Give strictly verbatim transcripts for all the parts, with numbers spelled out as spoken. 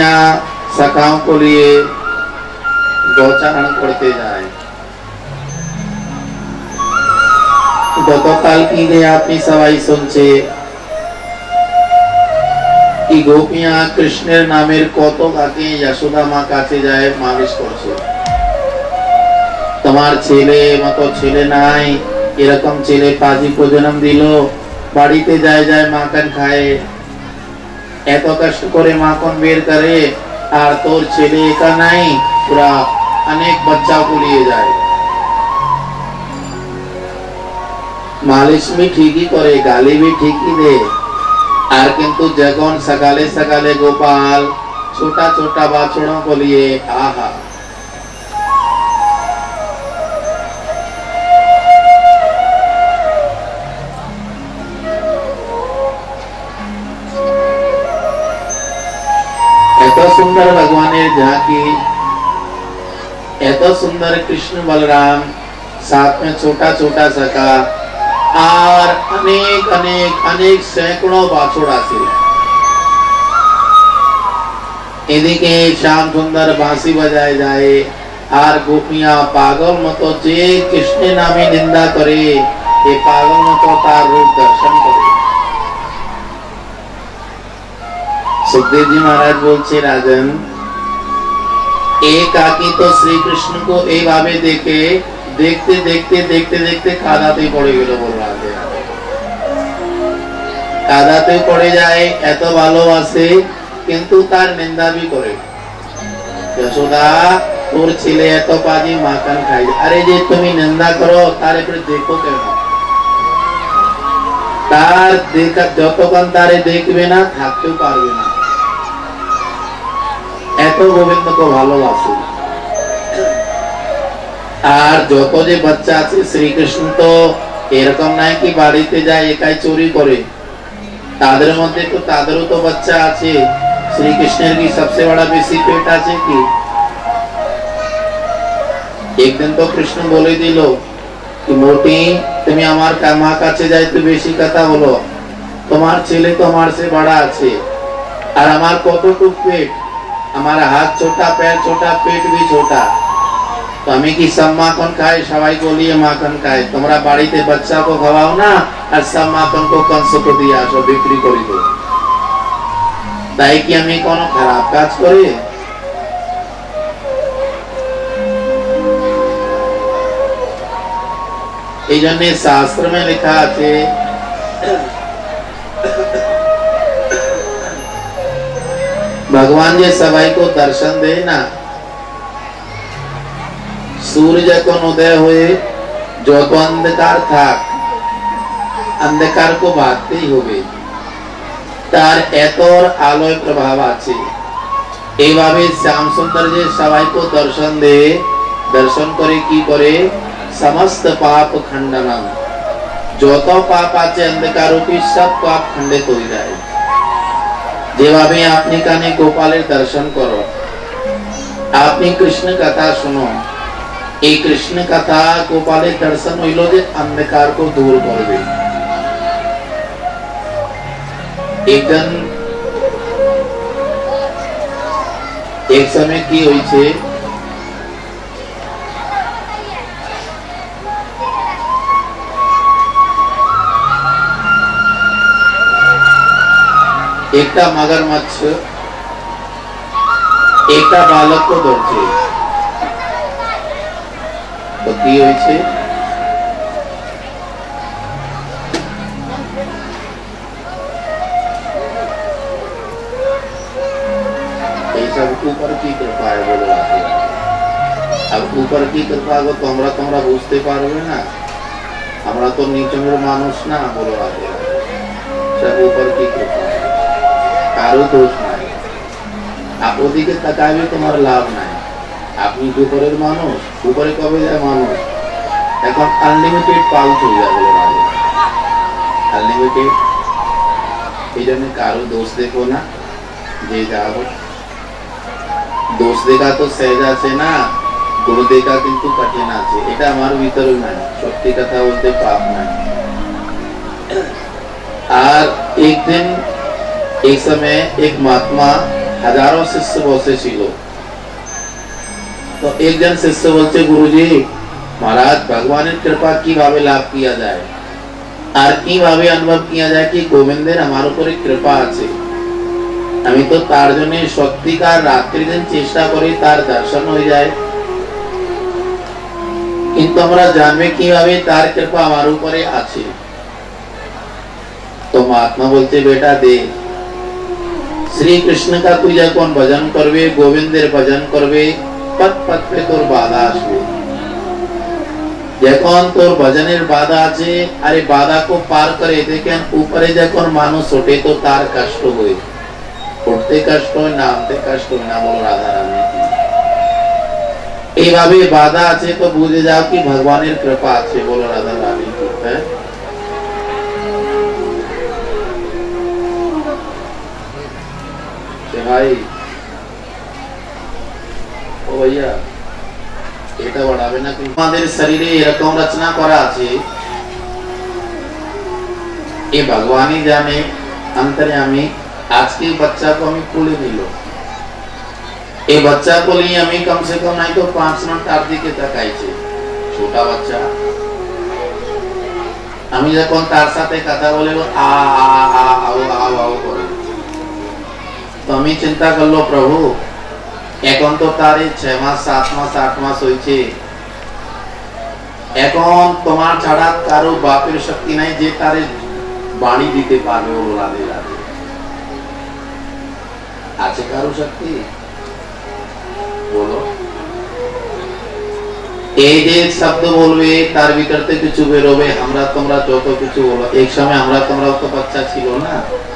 गोपियां सखाओं को लिए गौचारण करते जाए। गतकाल की ने अपनी सवाई सुनছে कि गोपियां कृष्णेर नामेर कत आगे यशोदा मा काছে যায় মালিশ করছে। তোমার ছেলে মতো ছেলে নাই, এরকম ছেলে পাজি প্রজনন দিল, বাড়িতে যায় যায় মাখন খায়, এত কষ্ট করে মাখন বের করে, আর তোর ছেলে একা নাই, পুরা অনেক বাচ্চা को लिए যায়। মালিশ भी ठीक ही करे, गाली भी ठीक ही दे, আর কিন্তু যখন সকালে সকালে গোপাল छोटा छोटा बाछड़ों को लिए आहा এত সুন্দর ভগবানের ঝাঁকি, এত সুন্দর কৃষ্ণ বলরাম, साथ में छोटा छोटा सखा और अनेक अनेक अनेक सैकड़ों बाछड़ আছে। এদিকে শ্যাম সুন্দর বাঁশি বাজায় যায়, আর গোপিয়া পাগল মতো যে কৃষ্ণের নামে নিন্দা করে, এ পাগল মতো তার রূপ দর্শন করে। सुखदेव जी महाराज बोलছে রাজন, एक आकी तो श्री कृष्ण को এই ভাবে দেখে देखते देखते देखते देखते কাদাতে পড়ে গেল। বলরাজে কাদাতে পড়ে যায়, এত ভালোবাসে কিন্তু তার নিন্দা भी করে। যশোদা তোর ছেলে এত পাজি মাখন খায়, আরে যে তুমি নিন্দা করো তার উপরে দেখো কেন? তার দেখা যতক্ষণ তারে দেখবে না থাকতেও পারবে না, এত গোবিন্দ को ভালোবাসে। আর যত যে বাচ্চা আছে শ্রীকৃষ্ণ তো এরকম নাই কি বাড়িতে যায় একাই চুরি করে, তাদের মধ্যে তো তাদেরও তো বাচ্চা আছে। শ্রীকৃষ্ণের কি সবচেয়ে বড় বেশি পেট আছে কি? একদিন তো কৃষ্ণ বলে দিল কি মোটি তুমি আমার মা কাছে যাইতে বেশি কথা বলো, তোমার ছেলে তো আমার से बड़ा আছে, আর আমার কতটুক পেট, আমার হাত ছোটা, पैर छोटा, पेट भी छोटा, तो हमें की सब माखन खाए, सवाई को लिए माखन खाए, तुम्हारा बाड़ीते बच्चा को खवाओ ना, और सब माखन को कंस को दिया सो बिक्री करी दो। ताई कि हमें कोनो खराब काज करे? এই জন্য শাস্ত্র में लिखा আছে भगवान जे सवाई को दर्शन दे ना, सूर्य যখন উদয় হয়ে যত অন্ধকার থাক, অন্ধকার को ভাগতেই হবে, তার এত আলোয় প্রভাব আছে। এইভাবে শ্যাম সুন্দর যে সবাই को দর্শন দে, দর্শন করে কি করে? समस्त पाप खंडनम, যত পাপ আছে অন্ধকার রূপী সব পাপ খণ্ডিত হয়ে যায়। যেভাবে আপনি কানে গোপালের দর্শন করো, আপনি কৃষ্ণ কথা শুনো, এই কৃষ্ণ কথা গোপালের দর্শন হইল যে অন্ধকার को दूर করবে। একদিন এক সময় কি হয়েছে, একটা मगरमच्छ একটা বালক को ধরছে, তো কি হয়েছে? এইসব ऊपर की कृपा है बोलो। अब ऊपर की कृपा को তোমরা তোমরা বুঝতে পারবে না, আমরা তো নিচের মানুষ না বলো। সব ऊपर की कृपा, কারো দোষ নাই। ওদিকে তাকাবে তোমার লাভ নাই, আপনি উপরের মানুষ, উপরে কবে যায় মানুষ? এখন আনলিমিটেড পাউচ হয়ে যাবে, আনলিমিটেড। এই জন্য কারো দোষ দেখো না, যে যাবো দোষ দেখা তো সহজ আছে না, গুরু দেখা কিন্তু কঠিন আছে। এটা আমার ভিতরে নাই, সত্যি কথা বলতে পাপ নাই। আর একদিন एक समय एक महात्मा হাজারো শিষ্য বসেছিল। তো একজন শিষ্য বলছে, গুরুজি महाराज भगवाনের কৃপা কিভাবে লাভ কিয়া যায় আর কিভাবে অনুভব কিয়া যায় কি গোবিন্দের আমার উপরে কৃপা আছে। আমি তো তার জন্য সত্যিকার রাত্রি দিন চেষ্টা করি তার দর্শন হয়ে যায়, কিন্তু আমরা জানবে কিভাবে তার কৃপা আমার উপরে আছে। तो महात्मा बोलते बेटा दे श्री कृष्ण का तू যখন ভজন করবে গোবিন্দের ভজন করবে পথ পথ पे তোর বাধা আসবে। যখন তোর ভজনের বাধা আছে আরে বাধা को पार करे দেখেন উপরে যখন মানুষ ওঠে তো তার কষ্ট হয়, উঠতে কষ্ট হয় নামতে কষ্ট হয় না। বলো রাধা রানী এইভাবে বাধা আছে তো বুঝে যাও কি ভগবানের কৃপা আছে। বলো রাধা রানী হ্যাঁ ভাই ও ভাইয়া এটা বাড়াবে না কিন্তু আমাদের শরীরে এরকম রচনা করা আছে ये भगवान ही जाने अंतर्यामी। आज के बच्चा को हमें खुले मिलो ये बच्चा को लिए हमें कम से कम नहीं तो पांच मिनट आरती के तक आई छे। छोटा बच्चा हमें जब कौन तार साथे कथा बोले वो आ आ आ आओ आओ आओ करे तो हमें चिंता कर लो प्रभु এখন তো তারে ছয় মাস সাত মাস আট মাস হয়েছে, এখন তোমার ছাড়া কারো বাপের শক্তি নাই যে তারে বাণী দিতে পারবে। ও রাধে রাধে আছে কারো শক্তি বলো? এই যে শব্দ বলবে তার ভিতর থেকে কিছু বেরোবে। আমরা তোমরা যত কিছু বলো এক সময় আমরা তোমরা তো বাচ্চা ছিল না,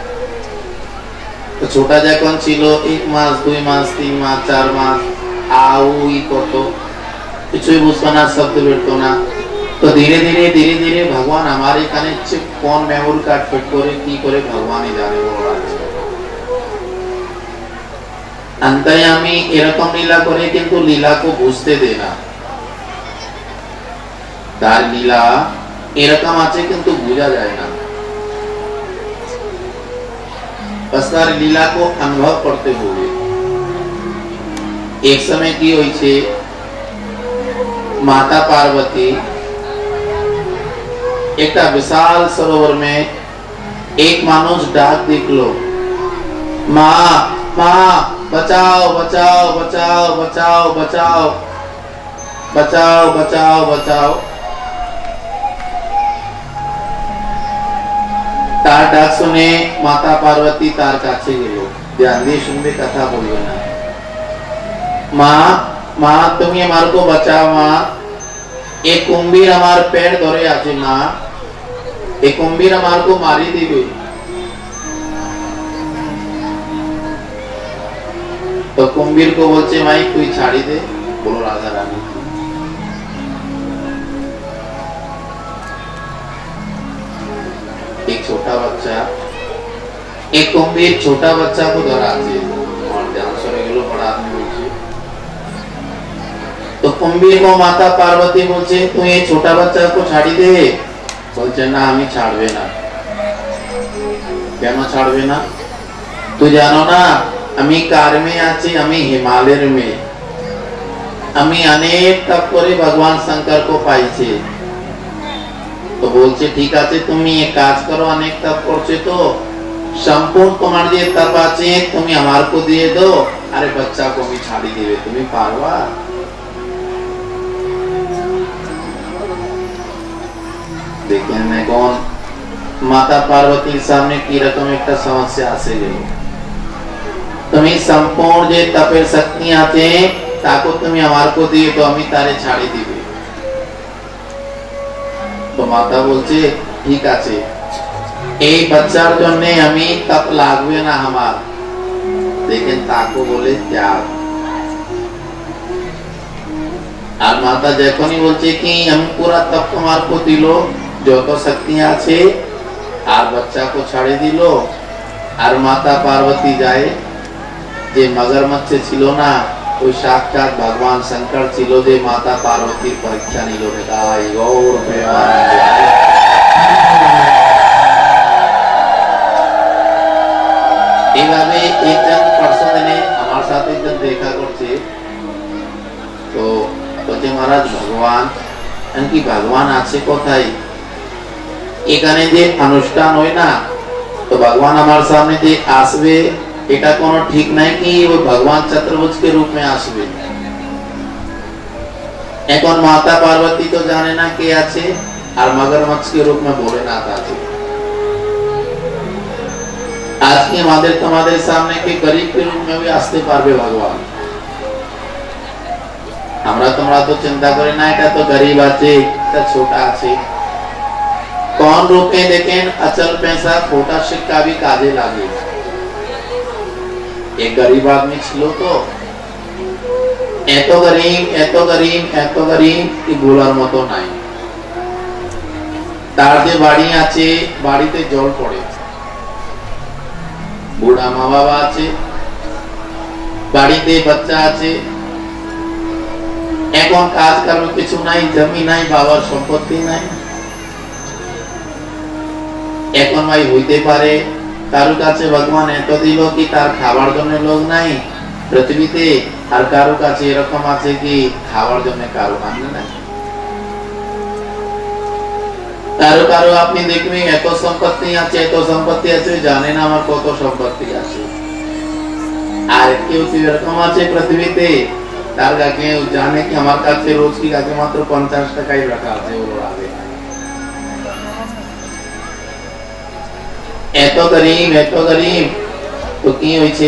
তো ছোটা যখন ছিল এক মাস দুই মাস তিন মাস চার মাস আউই কত কিছুই বুঝতো না, শব্দ বেরতো না। তো ধীরে ধীরে ধীরে ধীরে ভগবান আমার এখানে কোন মেমোরি কার্ড ফিট করে কি করে ভগবানই জানে। অন্তর্যামী এরকম লীলা করে কিন্তু লীলাকে বুঝতে দে না। তার লীলা এরকম আছে কিন্তু বোঝা যায় না। बस तार लीला को अनुभव करते हुए एक समय की हुई छे माता पार्वती एक विशाल सरोवर में एक मानुष डाक दिखलो, माँ माँ बचाओ बचाओ बचाओ बचाओ बचाओ बचाओ बचाओ बचाओ। তার ডাক শুনে মাতা পার্বতী তার কাছে গেল, ধ্যান দিয়ে শুনবে কথা বলবে না। মা মা তুমি আমার को बचाओ মা, एक कुंभीर আমার পেট ধরে আছে মা, एक कुंभीर আমার को মারি দিবে। तो कुंभीर को বলছে ভাই তুই ছাড়ি দে। বলো রাধা রানী एक छोटा बच्चा एक कुंभीर छोटा बच्चा को धराते और ध्यान सुने गलो बड़ा आदमी बोलছে। तो कुंभीर को माता पार्वती बोलছে तू ये छोटा बच्चा को ছাড়ি দে। বলছে না আমি ছাড়বে না। কেন ছাড়বে না? তুই জানো না আমি কার মে আছি, আমি হিমালয়ের মে। আমি অনেক তপ করে ভগবান শঙ্কর को পাইছি। तो बोलছে ঠিক আছে তুমি এক কাজ করো, অনেক তপ করছো তো সম্পূর্ণ তোমার যে তপ আছে তুমি আমার को দিয়ে দাও, আরে বাচ্চা को भी ছাড়ি দিবে। তুমি পারবা? দেখেন এখন মাতা পার্বতীর সামনে কি রকম একটা সমস্যা আসে গেল। তুমি সম্পূর্ণ যে তপের শক্তি আছে তাকে তুমি আমার को দিয়ে দাও, আমি তারে ছাড়ি দিবে। তো মাতা বলছে ঠিক আছে এই বাচ্চার জন্য আমি তপ লাগবে না আমার। দেখেন তাকে বলে ত্যাগ। আর মাতা যখনই বলছে কি আমি পুরা তপ তোমার को দিল, যত শক্তি আছে আর বাচ্চা को ছাড়ে দিল। আর মাতা পার্বতী যায় যে মগরমচ্ছ ছিল না ওই সাক্ষাৎ ভগবান শঙ্কর ছিল যে মাতা পার্বতীর পরীক্ষা নিল। গায় গৌর প্রেমানন্দে এইভাবে একজন পার্সন দিনে আমার সাথে একজন দেখা করছে, তো বলছে মহারাজ ভগবান কি ভগবান আছে কোথায়? এখানে যে অনুষ্ঠান হয় না, তো ভগবান আমার সামনে যে আসবে এটা কোনো ঠিক নাই কি वो भगवान चतुर्भुज के रूप में আসবে। এখন মাতা পার্বতী তো জানে না কে আছে, আর मगरमच्छ के रूप में भोलेनाथ আছে। আজকে আমাদের তোমাদের সামনে কি गरीब के रूप में भी আসতে পারবে ভগবান? আমরা তোমরা তো চিন্তা করি না এটা তো गरीब আছে, এটা ছোট আছে। कौन रूप में देखें अचल पैसा छोटा सिक्का भी काजे लागे। एक गरीब आदमी ছিল তো, এত গরিব এত গরিব এত গরিব কি বলার মতো নাই। তার যে বাড়ি আছে, বাড়িতে জল পড়ে, বুড়া মা বাবা আছে, বাড়িতে বাচ্চা আছে, এখন কাজ করার কিছু নাই, জমি নাই, বাবার সম্পত্তি নাই। এখন ভাই হইতে পারে কারো কাছে ভগবান এত দিল কি তার খাবার জন্য লোক নাই পৃথিবীতে, আর কারো কাছে এরকম আছে কি খাবার জন্য কারো আন্ন নাই। কারো কারো আপনি দেখবেন এত সম্পত্তি আছে, এত সম্পত্তি আছে, জানে না আমার কত সম্পত্তি আছে। আর কেউ কেউ এরকম আছে পৃথিবীতে তার কাছে জানে কি আমার কাছে রোজ কি কাছে মাত্র পঞ্চাশ টাকাই রাখা আছে, ওর আগে এত গরিব এত গরিব। তো কি হয়েছে,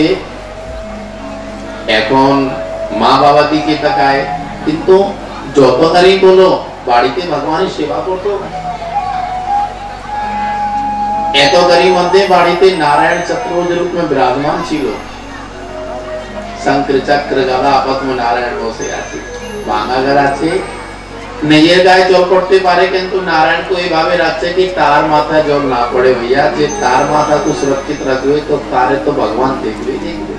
এখন মা বাবা দিকে তাকায়, কিন্তু যত গরিব হলো বাড়িতে ভগবানের সেবা করতো। এত গরিব মধ্যে বাড়িতে নারায়ণ চতুর্ভুজ रूप में विराजमान ছিল, শঙ্কর চক্র গদা পদ্ম নারায়ণ বসে আছে। ভাঙা ঘর আছে, নিজের গায়ে জল পড়তে পারে, কিন্তু নারায়ণ को এইভাবে রাখছে কি তার মাথায় জল না পড়ে। भैया যে তার মাথা को सुरक्षित रखবে तो তারে তো ভগবান দেখবে দেখবে।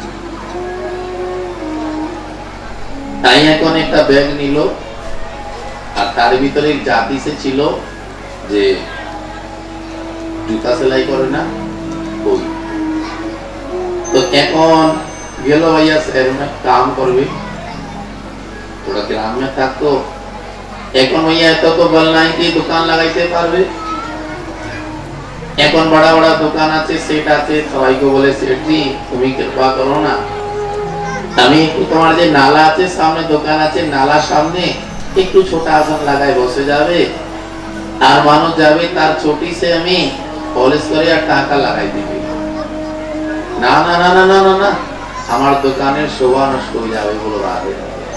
তাই এখন একটা ব্যাগ নিল, আর তার ভিতরে এক জাতি সে ছিল যে জুতা সেলাই করে না, ওই তো এখন গেল ভাইয়া শহর में काम করবে, थोड़ा ग्राम में থাকতো। এখন ভাইয়া এত তো বল নাই কি দোকান লাগাইতে পারবে। এখন বড় বড় দোকান আছে, সেট আছে, সবাইকে বলে সেট জি তুমি কৃপা করো না, আমি তোমার যে নালা আছে সামনে দোকান আছে, নালার সামনে একটু ছোট আসন লাগাই বসে যাবে, আর মানুষ যাবে তার চটি সে আমি পলিশ করে আর টাকা লাগাই দিবে। না না না না না না, আমার দোকানের শোভা নষ্ট হয়ে যাবে বলো রাধে।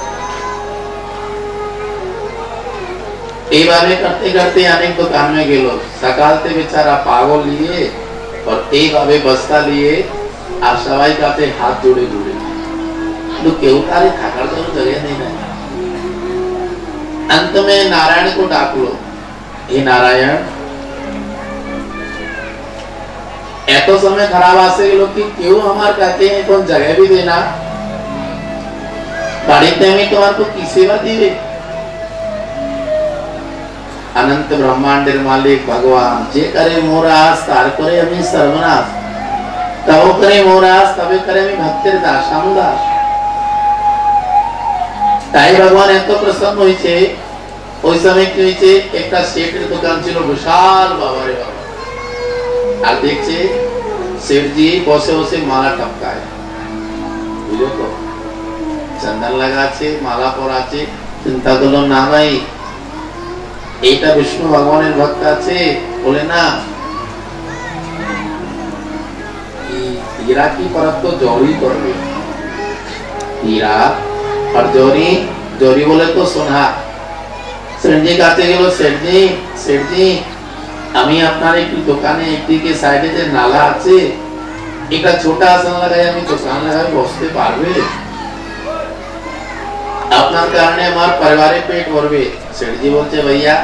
এইভাবে করতে করতে অনেক দোকান में গেল, সকালতে বেচারা পাগল নিয়ে और এইভাবে বস্তা নিয়ে আর সবাই কাছে হাত জোড়ে জোড়ে, কিন্তু কেউ তারে থাকার জন্য জায়গা নেই না। अंत में नारायण को डाकलो, हे नारायण এত সময় খারাপ আসে গেল কি কেউ আমার কাছে এখন জায়গা भी দেনা, বাড়িতে আমি তোমার को কি সেবা দিবে। अनंत ब्रह्मांडेर मालिक भगवान जे करे मोरास तार करे আমি সর্বনাশ, তবে করে মোরাস তবে করে আমি ভক্তের দাস আমদাস। তাই ভগবান এত প্রসন্ন হয়েছে। ওই সময় কি হয়েছে, একটা সেটের দোকান ছিল বিশাল, বাবারে বাবা, আর দেখছে সেটজি বসে বসে মালা টপকায়, বুঝলো তো, চন্দন লাগাচ্ছে, মালা পরাচ্ছে। চিন্তা করলো না ভাই এইটা বিষ্ণু ভগবানের ভক্ত আছে, বলে না हीरा की परत तो जौहरी करबे, हीरा और जौहरी, जौहरी बोले तो सोना। सेठजी কাছে গেল, সেঠজি সেঠজি আমি আপনার একটু দোকানে একদিকে সাইডে যে নালা আছে একটা ছোট আসন লাগাই আমি দোকান লাগাই বসতে পারবে? আপনার কারণে আমার পরিবারের পেট ভরবে। सेठजी बोलते भैया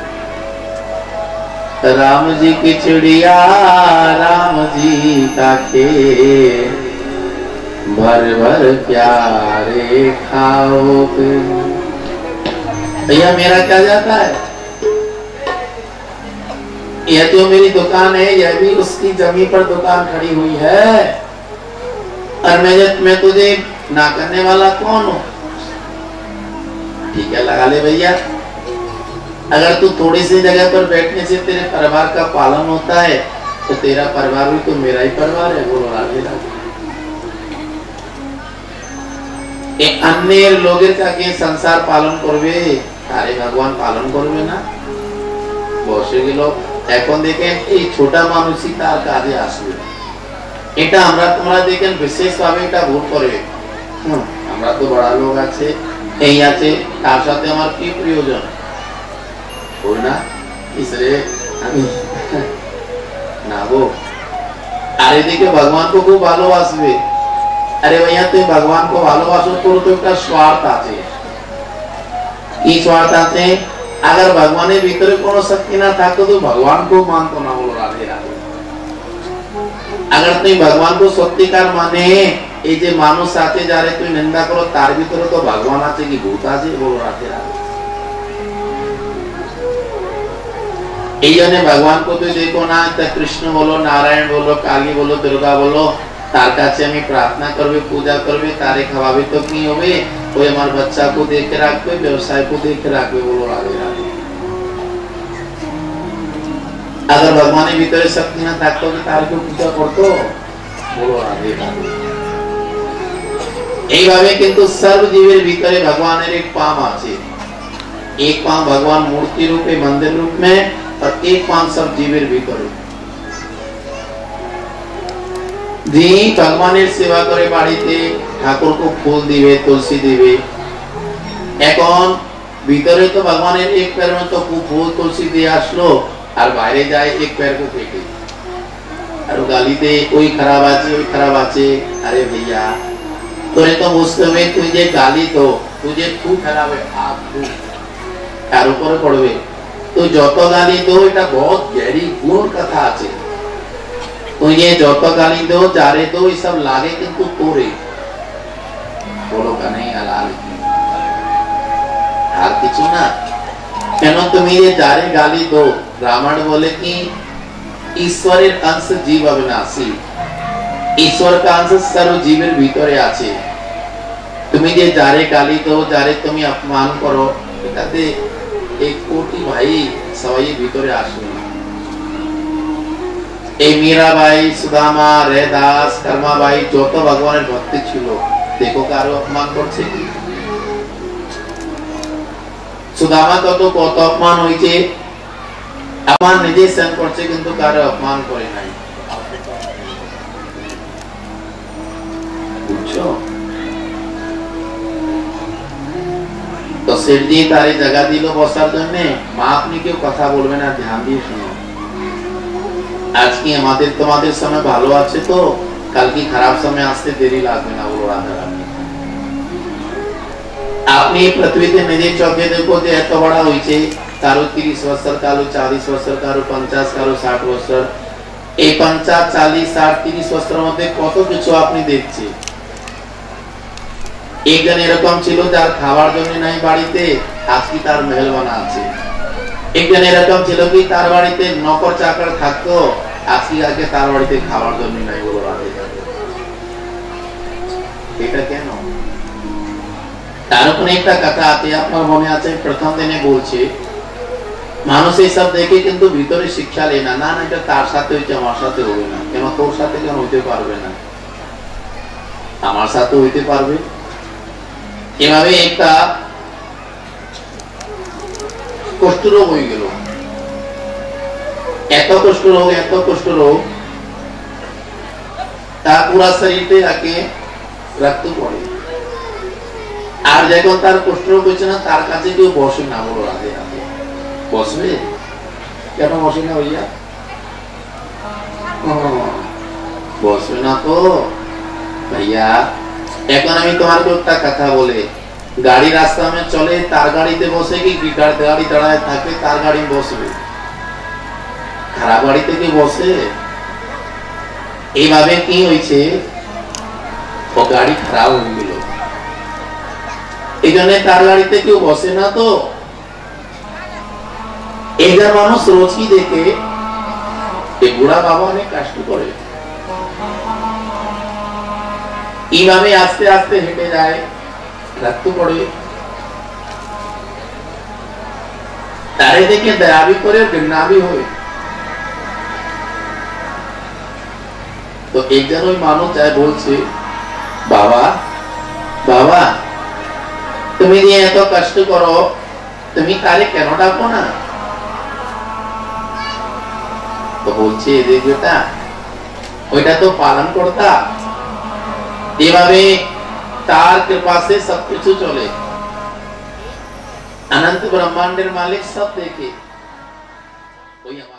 राम जी की चिड़िया राम जी का खेल भर भर प्यारे खाओगे। भैया मेरा क्या जाता है, यह जो मेरी दुकान है यह भी उसकी जमीन पर दुकान खड़ी हुई है, और मैं मैं तुझे ना करने वाला कौन हूं? ठीक है, लगा ले भैया। अगर तू थोड़ी सी जगह पर बैठने से तेरे परिवार का पालन होता है तो तेरा परिवार भी तो मेरा ही परिवार है। बोलो राधे राधे। एक अन्य लोगेर काके संसार पालन करबे, तारे भगवान पालन करबे ना। বসে গেল। এখন দেখেন এই ছোটা মানুষই তার কাজে আসবে। এটা আমরা তোমরা দেখেন বিশেষভাবে এটা ভুল করে। হুম, আমরা তো বড় লোক আছে, এই আছে, তার সাথে আমার কি প্রয়োজন? ওই না इसलिए আমি না গো। আর এদিকে ভগবান को খুব ভালোবাসবে। আরে ভাইয়া তুই ভগবান को ভালোবাসো, তোর তো একটা স্বার্থ আছে। কি স্বার্থ আছে? अगर भगवान भीतर कोनो शक्ति ना था तो भगवान को मानतो ना। बोलो राधे राधे। अगर तुम भगवान को सत्यकार माने, এই যে মানুষ আছে যারে তুই নিন্দা করো তার ভিতরে তো ভগবান আছে কি ভূত আছে? बोलो राधे राधे। এই জন্য ভগবান को তুই দেখো না, তা কৃষ্ণ বলো, নারায়ণ বলো, কালী বলো, দুর্গা বলো, তার কাছে আমি প্রার্থনা করবে, পূজা করবে, তারে খাওয়াবে তো কি হবে? ওই আমার বাচ্চা को देख के রাখবে, व्यवसाय को देख के রাখবে। बोलो राधे राधे। अगर भगवान के भीतर शक्ति ना থাকতো কি তার কেউ পূজা করতো? बोलो राधे राधे। এইভাবে কিন্তু সর্ব জীবের ভিতরে ভগবানের এক পাম আছে। एक पाम भगवान मूर्ति रूपे मंदिर रूप में और एक पाम सब जीवेर ভিতরে। जी भगवाনের সেবা করে বাড়িতে ঠাকুরকে ফুল দিবে, তুলসী দিবে। এখন ভিতরে তো ভগবানের এক पैर में तो ফুল তুলসী দিয়ে আসলো আর বাইরে যায় এক पैर को फेंके আর গালি দে, ওই খারাপ আছে, ওই খারাপ আছে। আরে भैया তোরে তো বুঝতে হবে তুই যে গালি দো, তুই যে খুব খারাপ है आप तू তার উপরে পড়বে। তুই যত গালি দো এটা बहुत गहरी गुण कथा আছে। তুই যে যত গালি দো যারে দো এই সব লাগে কিন্তু তোরে। বলো কানাইয়া লাল কি আর কিছু না। কেন তুমি যে যারে গালি দো, রামায়ণ বলে কি ঈশ্বরের अंश जीव अविनाशी, ঈশ্বর का अंश सर्व जीवेर ভিতরে আছে। তুমি যে যারে গালি দো, যারে তুমি अपमान করো, এটাতে एक कोटि भाई सवाई ভিতরে আসবে। এই মীরাবাই, সুদামা, রেদাস, কর্মাবাই যত ভগবানের ভক্তি ছিল, দেখো কারো অপমান করছে কি? সুদামা তত কত অপমান হয়েছে, अपमान নিজে সহ্য করছে কিন্তু কারো অপমান করে নাই। বুঝছো? তো সেটি তারে জায়গা দিল বসার জন্য। মা আপনি কেউ কথা বলবে না, ধ্যান দিয়ে শুনো। আজকে আমাদের তোমাদের সময় ভালো আছে তো কালকে খারাপ সময় আসতে দেরি লাগবে না। বলো রাধা রাধে। আপনি পৃথিবীতে নিজে চোখে দেখো যে এত বড় হয়েছে, কারো তিরিশ বছর, কারো চালিশ বছর, কারো পঞ্চাশ, কারো ষাট বছর। এই পঞ্চাশ, চালিশ, ষাট, তিরিশ বছরের মধ্যে কত কিছু আপনি দেখছে। একজন এরকম ছিল যার খাবার জন্য নাই বাড়িতে, আজকে তার মেহল বানা আছে। একজন এরকম ছিল কি তার বাড়িতে নকর চাকর থাকতো, আজকে আগে তার বাড়িতে খাবার জন্য নাই। বলো রাধে রাধে। এটা কেন? তার উপরে একটা কথা আছে, আপনার মনে আছে প্রথম দিনে বলছে মানুষ এই সব দেখে কিন্তু ভিতরে শিক্ষা লে না। না এটা তার সাথে হইছে, আমার সাথে হবে না। কেন তোর সাথে কেন হইতে পারবে না? আমার সাথে হইতে পারবে। এভাবে একটা কষ্ট রোগ হয়ে গেল। এত কষ্ট রোগ, এত কষ্ট রোগ, তার পুরা শরীরে আগে রক্ত পড়ে। আর যখন তার কষ্ট রোগ হচ্ছে না, তার কাছে কেউ বসে না। বলো রাধে রাধে। বসবে কেন? বসে না ভাইয়া, বসবে না তো ভাইয়া। এখন আমি তোমার একটা কথা বলে, গাড়ি রাস্তা में চলে, তার গাড়িতে বসে কি গাড়ি দাঁড়ায় থাকে, তার গাড়ি বসবে। খারাপ গাড়িতে কি বসে? এইভাবে কি হয়েছে, ও গাড়ি খারাপ হয়ে গেল, এই জন্য তার গাড়িতে কেউ বসে না। তো একজন মানুষ রোজ কি দেখে এই বুড়া বাবা অনেক কষ্ট করে। এইভাবে আস্তে আস্তে হেঁটে যায়, রাত্তু পড়ে। তারে দেখে দয়াবি করে, ঘৃণাবি হয়। তো একজন ওই মানুষ যায় বলছে, বাবা বাবা তুমি যে এত কষ্ট করো, তুমি তারে কেন ডাকো না? তো বলছে, রে বেটা ওইটা তো পালন করতা, এভাবে তার কৃপা से सब कुछ চলে। अनंत ब्रह्मांडेर मालिक सब देखे, ওই